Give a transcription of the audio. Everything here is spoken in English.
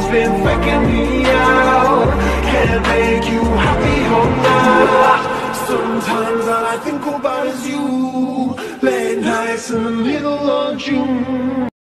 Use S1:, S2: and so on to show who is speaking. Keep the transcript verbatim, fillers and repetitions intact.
S1: been faking me out. Can't make you happy or not. Sometimes all I think about is you. Late nights in the middle of June.